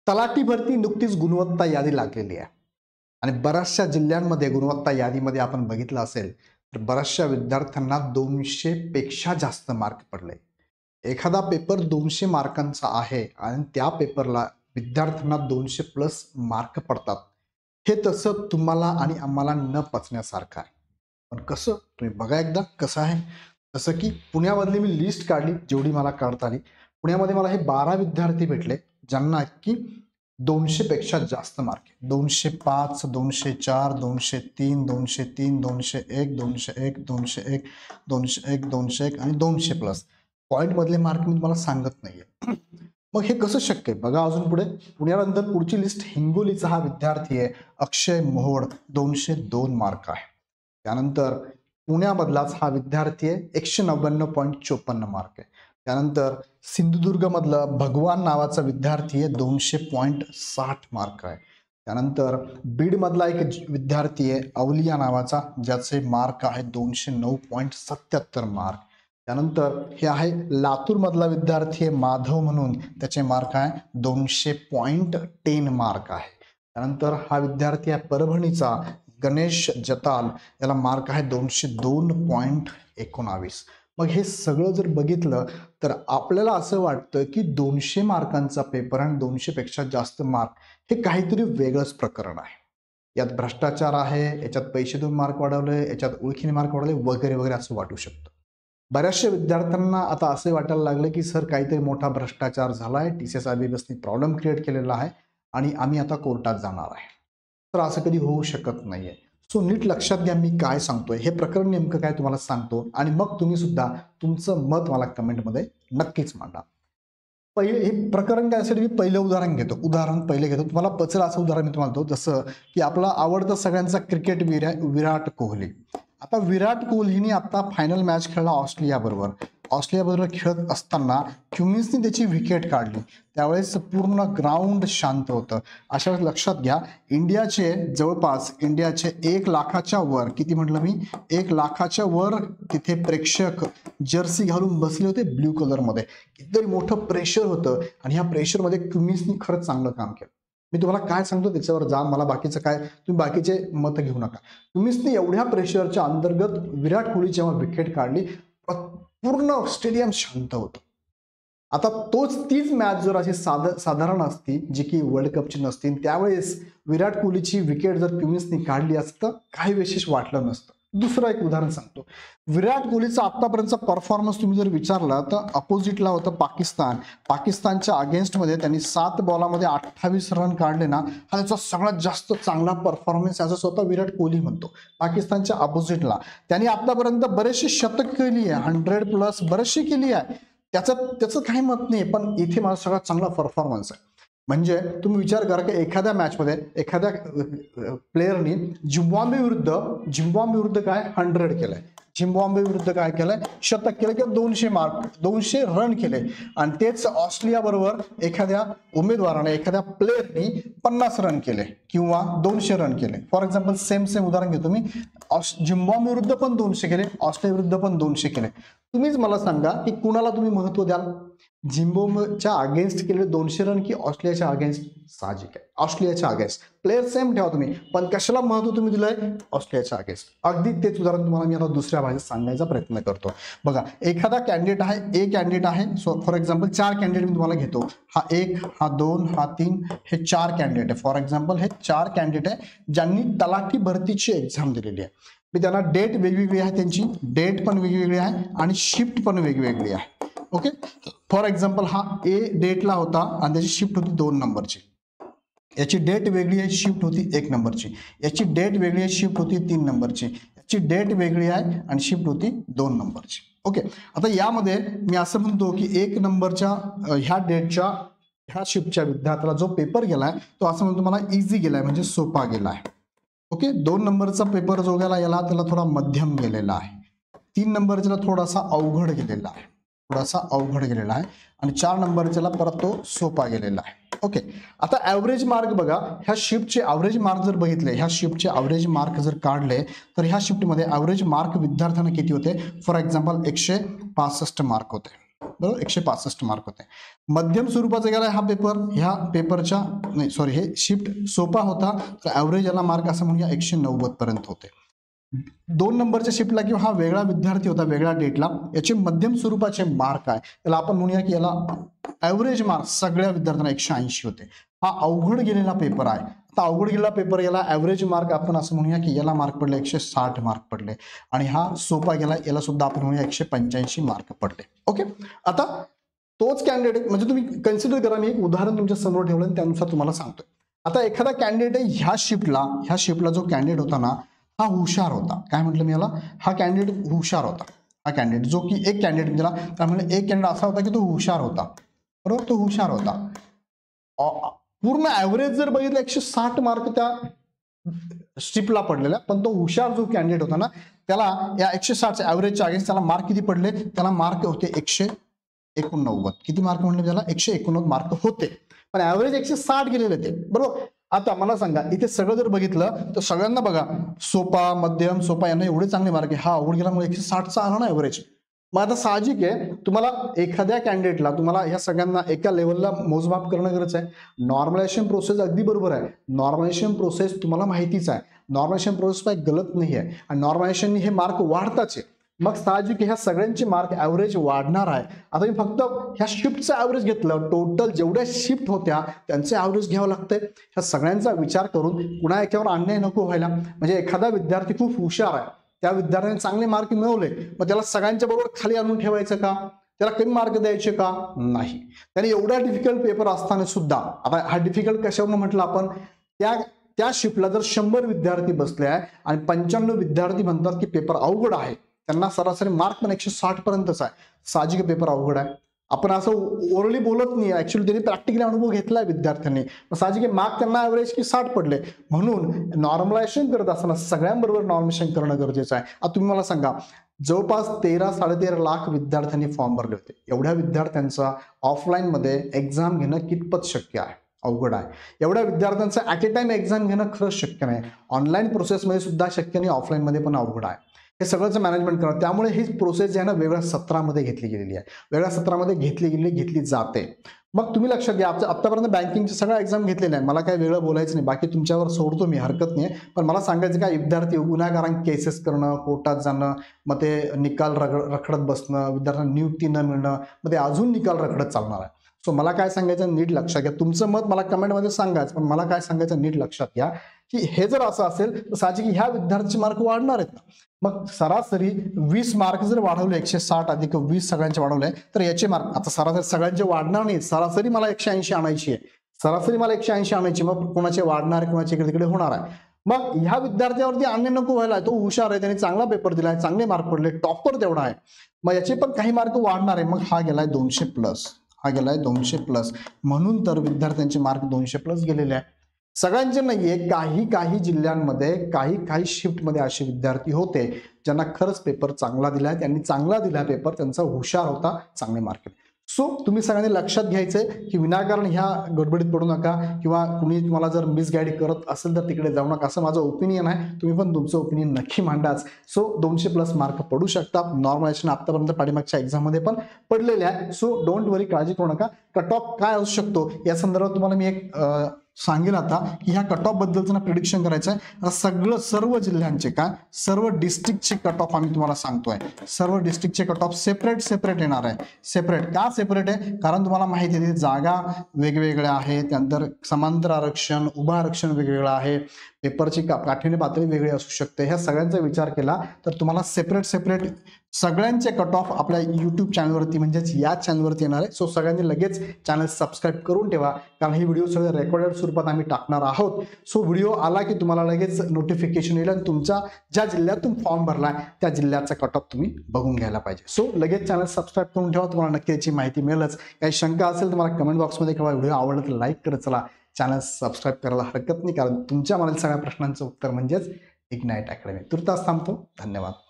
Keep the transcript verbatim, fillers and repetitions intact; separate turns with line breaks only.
तलाठी भरती नुकतीच गुणवत्ता यादी लागलेली आहे आणि बऱ्याचशा जिल्ह्यांमध्ये गुणवत्ता यादीमध्ये आपण बघितलं असेल तर बऱ्याचशा विद्यार्थ्यांना दोनशे पेक्षा जास्त मार्क पडले. एखादा पेपर दोनशे मार्कांचा आहे आणि त्या पेपरला विद्यार्थ्यांना दोनशे प्लस मार्क पडतात. हे तसं तुम्हाला आणि आम्हाला न पचण्यासारखं आहे. पण कसं तुम्ही बघा एकदा कसं आहे. जसं की पुण्यामधली मी लिस्ट काढली, जेवढी मला काढता आली. पुण्यामध्ये मला हे बारा विद्यार्थी भेटले ज्यांना की दोनशे पेक्षा जास्त मार्क आहे. दोनशे पाच, दोनशे चार, दोनशे तीन, दोनशे तीन, दोनशे एक, दोनशे एक, दोनशे एक, दोनशे एक, दोनशे एक आणि दोनशे प्लस पॉईंट मधले मार्क मी तुम्हाला सांगत नाहीये. मग हे कसं शक्य आहे बघा. अजून पुढे पुण्यानंतर पुढची लिस्ट हिंगोलीचा हा विद्यार्थी आहे अक्षय मोहोड, दोनशे दोन मार्क आहे. त्यानंतर पुण्यामधलाच हा विद्यार्थी आहे एकशे नव्याण्णव पॉईंट चोपन्न मार्क आहे. त्यानंतर सिंधुदुर्ग मधला भगवान नावाचा विद्यार्थी आहे दोनशे पॉईंट साठ मार्क आहे. त्यानंतर बीड मधला एक विद्यार्थी आहे अवलिया नावाचा ज्याचे मार्क आहे दोनशे नऊ पॉईंट सत्याहत्तर मार्क. त्यानंतर हे आहे लातूर मधला विद्यार्थी आहे माधव म्हणून, त्याचे मार्क आहे दोनशे पॉईंट टेन मार्क आहे. त्यानंतर हा विद्यार्थी आहे परभणीचा गणेश जताल, याला मार्क आहे दोनशे दोन पॉईंट एकोणावीस. मग हे सगळं जर बघितलं तर आपल्याला असं वाटतं की दोनशे मार्कांचा पेपर आणि दोनशे पेक्षा जास्त मार्क हे काहीतरी वेगळंच प्रकरण आहे. यात भ्रष्टाचार आहे, याच्यात पैसे देऊन मार्क वाढवले, याच्यात ओळखीने मार्क वाढवले वगैरे वगैरे असं वाटू शकतं. बऱ्याचशा विद्यार्थ्यांना आता असे वाटायला लागले की सर काहीतरी मोठा भ्रष्टाचार झालाय, T C S I B बसने प्रॉब्लेम क्रिएट केलेला आहे आणि आम्ही आता कोर्टात जाणार आहे. तर असं कधी होऊ शकत नाहीये. सो नीट लक्षात घ्या मी काय सांगतोय. हे प्रकरण नेमकं काय तुम्हाला सांगतो आणि मग तुम्ही सुद्धा तुमचं मत मला कमेंटमध्ये नक्कीच मांडा. पहिले हे प्रकरण काय असेल मी पहिलं उदाहरण घेतो. उदाहरण पहिले घेतो तुम्हाला पचलं असं उदाहरण मी तुम्हाला देतो. जसं की आपला आवडता सगळ्यांचा क्रिकेट वीर आहे विराट कोहली. आता विराट कोहलीने आता फायनल मॅच खेळला ऑस्ट्रेलिया बरोबर. ऑस्ट्रेलिया बरोबर खेळत असताना क्युमिन्सने त्याची विकेट काढली. त्यावेळेस पूर्ण ग्राउंड शांत होतं. अशा वेळेस लक्षात घ्या इंडियाचे जवळपास इंडियाचे एक लाखाच्या वर, किती म्हटलं मी, एक लाखाच्या वर तिथे प्रेक्षक जर्सी घालून बसले होते ब्ल्यू कलरमध्ये. कितीतरी मोठं प्रेशर होतं आणि ह्या प्रेशरमध्ये क्युमिन्सने खरंच चांगलं काम केलं. मी तुम्हाला काय सांगतो त्याच्यावर जा, मला बाकीचं काय तुम्ही बाकीचे मत घेऊ नका. तुम्हीच एवढ्या प्रेशरच्या अंतर्गत विराट कोहली जेव्हा विकेट काढली पूर्ण स्टेडियम शांत होतं. आता तोच तीच मॅच जर अशी साध साधारण असती जी की वर्ल्ड कपची नसती, त्यावेळेस विराट कोहलीची विकेट जर क्युमिन्सने काढली असतं काही विशेष वाटलं नसतं. दुसरं एक उदाहरण सांगतो. विराट कोहलीचा आतापर्यंतचा परफॉर्मन्स तुम्ही जर विचारला तर अपोजिटला होतं पाकिस्तान. पाकिस्तानच्या अगेन्स्टमध्ये त्यांनी सात बॉलामध्ये अठ्ठावीस रन काढले ना, हा त्याचा सगळ्यात जास्त चांगला परफॉर्मन्स याचा स्वतः विराट कोहली म्हणतो. पाकिस्तानच्या अपोजिटला त्यांनी आतापर्यंत बरेचशी शतक केली आहे, हंड्रेड प्लस बरेचशी केली आहे. त्याचं त्याचं काही मत नाही, पण इथे माझा सगळ्यात चांगला परफॉर्मन्स आहे. म्हणजे तुम्ही विचार करा की एखाद्या मॅचमध्ये एखाद्या प्लेयरनी झिम्बाब्वे विरुद्ध झिम्बाब्वे विरुद्ध काय हंड्रेड केलंय, झिम्बाब्वे विरुद्ध काय केलंय शतक केलं किंवा दोनशे मार्क दोनशे रन केले. आणि तेच ऑस्ट्रेलिया बरोबर एखाद्या उमेदवाराने एखाद्या प्लेयरनी पन्नास रन केले किंवा दोनशे रन केले. फॉर एक्झाम्पल सेम सेम उदाहरण घेतो मी. झिम्बाब्वे विरुद्ध पण दोनशे केले, ऑस्ट्रेलिया विरुद्ध पण दोनशे केले. तुम्हीच मला सांगा की कुणाला तुम्ही महत्व द्याल, झिम्बाब्वेच्या अगेन्स्ट केलेले दोनशे रन की ऑस्ट्रेलियाच्या अगेन्स्ट? साहजिक आहे ऑस्ट्रेलियाच्या अगेन्स्ट. प्लेयर सेम ठेवा तुम्ही, पण कशाला महत्व तुम्ही दिलंय? ऑस्ट्रेलियाच्या अगेन्स्ट. अगदी तेच उदाहरण तुम्हाला मी आता दुसऱ्या भाषेत सांगण्याचा प्रयत्न करतो. बघा एखादा कॅन्डिडेट आहे, ए कॅन्डिडेट आहे. सो फॉर एक्झाम्पल चार कॅन्डिडेट मी तुम्हाला घेतो. हा एक, हा दोन, हा तीन, हे चार कॅन्डिडेट आहे. फॉर एक्झाम्पल हे चार कॅन्डिडेट आहे ज्यांनी तलाठी भरतीची एक्झाम दिलेली आहे. मी त्यांना डेट वेगवेगळी आहे, त्यांची डेट पण वेगवेगळी आहे आणि शिफ्ट पण वेगवेगळी आहे. ओके. फॉर एक्झाम्पल हा ए डेटला होता आणि त्याची शिफ्ट होती दोन नंबरची. याची डेट वेगळी आहे, शिफ्ट होती एक नंबरची. याची डेट वेगळी आहे, शिफ्ट होती तीन नंबरची. याची डेट वेगळी आहे आणि शिफ्ट होती दोन नंबरची. ओके. आता यामध्ये मी असं म्हणतो की एक नंबरच्या ह्या डेटच्या ह्या शिफ्टच्या विद्यार्थ्याला जो पेपर गेलाय तो असं म्हणतो मला इझी गेलाय, म्हणजे सोपा गेलाय. ओके. दोन नंबरचा पेपर जो गेला याला त्याला थोडा मध्यम गेलेला आहे. तीन नंबरचा थोडासा अवघड गेलेला आहे, थोडासा अवघड गेलेला आहे आणि चार नंबरच्याला परत तो सोपा गेलेला आहे. ओके. आता ॲव्हरेज मार्क बघा, ह्या शिफ्टचे ॲव्हरेज मार्क जर बघितले, ह्या शिफ्टचे ॲव्हरेज मार्क जर काढले तर ह्या शिफ्टमध्ये ॲव्हरेज मार्क विद्यार्थ्यांना किती होते? फॉर एक्झाम्पल एकशे पासष्ट मार्क होते. बरोबर, एकशे पासष्ट मार्क होते. मध्यम स्वरूपाचा गेला हा पेपर, ह्या पेपरच्या नाही सॉरी हे शिफ्ट सोपा होता, तर ॲव्हरेज याला मार्क असं म्हणूया एकशे नव्वद पर्यंत होते. दोन नंबरच्या शिफ्टला किंवा हा वेगळा विद्यार्थी होता वेगळ्या डेटला, याचे मध्यम स्वरूपाचे मार्क आहे, त्याला आपण म्हणूया की याला ॲव्हरेज मार्क सगळ्या विद्यार्थ्यांना एकशे ऐंशी होते. हा अवघड गेलेला पेपर आहे. आता अवघड गेलेला पेपर याला ॲव्हरेज मार्क आपण असं म्हणूया की याला मार्क पडले एकशे साठ मार्क पडले, आणि हा सोपा गेला याला सुद्धा आपण म्हणूया एकशे पंच्याऐंशी मार्क पडले. ओके, आता तोच कॅन्डिडेट म्हणजे तुम्ही कन्सिडर करा, मी एक उदाहरण तुमच्या समोर ठेवलं आणि त्यानुसार तुम्हाला सांगतोय. आता एखादा कॅन्डिडेट आहे ह्या शिफ्टला ह्या शिफ्टला जो कॅन्डिडेट होता ना हा हुशार होता. काय म्हटलं मी याला, हा कॅन्डिडेट हुशार होता. हा कॅन्डिडेट जो की एक कॅन्डिडेट दिला त्यामुळे एक कॅन्डिडेट असा होता की तो हुशार होता. बरोबर, तो हुशार होता. पूर्ण ॲव्हरेज जर बघितलं एकशे साठ मार्क त्या शिफ्टला पडलेला, पण तो हुशार जो कॅन्डिडेट होता ना त्याला या एकशे साठच्या ॲव्हरेजच्या अगेन्स्ट त्याला मार्क किती पडले, त्याला मार्क होते एकशे एकोणनव्वद. किती मार्क म्हणले त्याला, एकशे एकोणनव्वद मार्क होते, पण ॲव्हरेज एकशे साठ गेलेले ते. बरोबर, आता मला सांगा इथे सगळं जर बघितलं तर सगळ्यांना बघा सोपा मध्यम सोपा यांना एवढे चांगले मार्क आहे, हा अवघड गेल्यामुळे एकशे साठचा आला ना ॲव्हरेज. मग आता साहजिक आहे तुम्हाला एखाद्या कॅन्डिडेटला तुम्हाला ह्या सगळ्यांना एका लेवलला मोजमाप करणं गरजेचं आहे. नॉर्मलायझेशन प्रोसेस अगदी बरोबर आहे, नॉर्मलायझेशन प्रोसेस तुम्हाला माहितीच आहे, नॉर्मलायझेशन प्रोसेस काही गलत नाही आहे, आणि नॉर्मलायझेशन हे मार्क वाढताच आहे. मग साहजिक ह्या सगळ्यांचे मार्क ॲव्हरेज वाढणार आहे. आता मी फक्त ह्या शिफ्टचं ॲव्हरेज घेतलं, टोटल जेवढ्या शिफ्ट होत्या त्यांचे ॲव्हरेज घ्यावं लागतंय. ह्या सगळ्यांचा विचार करून पुन्हा याच्यावर अन्याय नको व्हायला. म्हणजे एखादा विद्यार्थी खूप हुशार आहे, त्या विद्यार्थ्याने चांगले मार्क मिळवले, मग त्याला सगळ्यांच्या बरोबर खाली आणून ठेवायचं का, त्याला कमी मार्क द्यायचे का, नाही. त्याने एवढा डिफिकल्ट पेपर असताना सुद्धा, आता हा डिफिकल्ट कशावरून म्हटलं आपण, त्या त्या शिफ्टला जर शंभर विद्यार्थी बसले आहे आणि पंच्याण्णव विद्यार्थी म्हणतात की पेपर अवघड आहे, त्यांना सरासरी मार्क पण एकशे साठ पर्यंतच आहे, साहजिक पेपर अवघड आहे. आपण असं ओरली बोलत नाही, ऍक्च्युअली त्यांनी प्रॅक्टिकली अनुभव घेतलाय विद्यार्थ्यांनी, साहजिक मार्क त्यांना ॲव्हरेज की साठ पडले. म्हणून नॉर्मलायझेशन करत असताना सगळ्यांबरोबर नॉर्मलायझेशन करणं गरजेचं आहे. आता तुम्ही मला सांगा, जवळपास तेरा साडेतेरा लाख विद्यार्थ्यांनी फॉर्म भरले होते. एवढ्या विद्यार्थ्यांचा ऑफलाईन मध्ये एक्झाम घेणं कितपत शक्य आहे, अवघड आहे. एवढ्या विद्यार्थ्यांचं ॲट ए टाइम एक्झाम घेणं खरंच शक्य नाही. ऑनलाईन प्रोसेसमध्ये सुद्धा शक्य नाही, ऑफलाईनमध्ये पण अवघड आहे. हे सगळंच मॅनेजमेंट करा. त्यामुळे ही प्रोसेस जी आहे ना वेगळ्या सत्रामध्ये घेतली गेलेली आहे, वेगळ्या सत्रामध्ये घेतली गेलेली घेतली जाते. मग तुम्ही लक्षात घ्या, आतापर्यंत बँकिंगचे सगळ्या एक्झाम घेतलेले आहे, मला काही वेगळं बोलायचं नाही, बाकी तुमच्यावर सोडतो मी, हरकत नाही. पण मला सांगायचं काय, विद्यार्थी गुन्हेगारांना केसेस करणं, कोर्टात जाणं, मग ते निकाल रगड रखडत बसणं, विद्यार्थ्यांना नियुक्ती न मिळणं, मग ते अजून निकाल रखडत चालणार आहे. सो मला काय सांगायचं नीट लक्षात घ्या. तुमचं मत मला कमेंटमध्ये सांगायचं, पण मला काय सांगायचं नीट लक्षात घ्या की हे जर असं असेल तर साहजिक ह्या विद्यार्थ्यांचे मार्क वाढणार आहेत ना. मग सरासरी वीस मार्क जर वाढवले, एकशे साठ अधिक वीस सगळ्यांचे वाढवले, तर याचे मार्क आता सरासरी सगळ्यांचे वाढणार नाही. सरासरी मला एकशे ऐंशी आणायची आहे, सरासरी मला एकशे ऐंशी आणायची, मग कोणाचे वाढणार आहे, कोणाचे इकडे तिकडे होणार आहे. मग ह्या विद्यार्थ्यावरती अन्य नको व्हायला, तो हुशार आहे, त्याने चांगला पेपर दिलाय, चांगले मार्क पडले, टॉपर तेवढा आहे, मग याचे पण काही मार्क वाढणार आहे. मग हा गेलाय दोनशे प्लस, हा गेलाय दोनशे प्लस, म्हणून तर विद्यार्थ्यांचे मार्क दोनशे प्लस गेलेले आहे. सगळ्यांचे नाहीये, काही काही जिल्ह्यांमध्ये काही काही शिफ्टमध्ये असे विद्यार्थी होते ज्यांना खरंच पेपर चांगला दिलाय, त्यांनी चांगला दिला पेपर, त्यांचा हुशार होता, चांगले मार्क. सो तुम्ही सगळ्यांनी लक्षात घ्यायचंय की विनाकारण ह्या गडबडीत पडू नका, किंवा कुणी तुम्हाला जर मिसगाईड करत असेल तर तिकडे जाऊ नका, असं माझं ओपिनियन आहे. तुम्ही पण तुमचं ओपिनियन नक्की मांडाच. सो दोनशे प्लस मार्क पडू शकतात. नॉर्मलायझेशन आतापर्यंत पाठीमागच्या एक्झाममध्ये पण पडलेले आहे. सो डोंट वरी, काळजी करू नका. कट ऑफ काय असू शकतो या संदर्भात तुम्हाला मी एक सांगेल आता की ह्या कट ऑफ बद्दलचं प्रिडिक्शन करायचं आहे. सगळं सर्व जिल्ह्यांचे काय सर्व डिस्ट्रिक्टचे कट ऑफ आम्ही तुम्हाला सांगतोय. सर्व डिस्ट्रिक्टचे कट ऑफ सेपरेट सेपरेट येणार आहे. सेपरेट का सेपरेट आहे, कारण तुम्हाला माहिती आहे जागा वेगवेगळ्या आहेत, त्यानंतर समांतर आरक्षण, उभं आरक्षण वेगवेगळं आहे, पेपरची काठीण्य पातळी वेगळी असू शकते. ह्या सगळ्यांचा विचार केला तर तुम्हाला सेपरेट सेपरेट सगळ्यांचे कट ऑफ आपल्या यूट्यूब चॅनलवरती म्हणजेच या चॅनलवरती येणार आहे. सो सगळ्यांनी लगेच चॅनल सबस्क्राईब करून ठेवा, कारण हे व्हिडिओ सगळे रेकॉर्डेड स्वरूपात आम्ही टाकणार आहोत. सो व्हिडिओ आला की तुम्हाला लगेच नोटिफिकेशन येईल आणि तुमच्या ज्या जिल्ह्यातून फॉर्म भरलाय त्या जिल्ह्याचा कट ऑफ तुम्ही बघून घ्यायला पाहिजे. सो लगेच चॅनल सबस्क्राईब करून ठेवा, तुम्हाला नक्की याची माहिती मिळेलच. काही शंका असेल तर मला कमेंट बॉक्समध्ये कळवा. व्हिडिओ आवडला तर लाईक करत चला, चॅनल सबस्क्राईब करायला हरकत नाही, कारण तुमच्या मनातील सगळ्या प्रश्नांचं उत्तर म्हणजेच इग्नाइट अकॅडमी. तुर्तास थांबतो. धन्यवाद.